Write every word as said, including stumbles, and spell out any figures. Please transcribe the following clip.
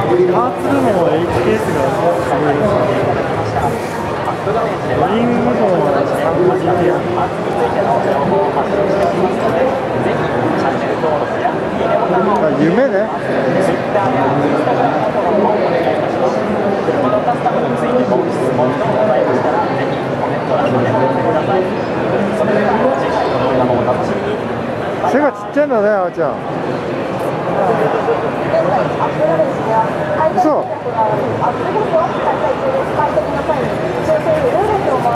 ーツ部門は エイチケースがすごいですね。ドリーム部門はさん文字で夢ね。背がちっちゃいんだね、あーちゃん。嘘。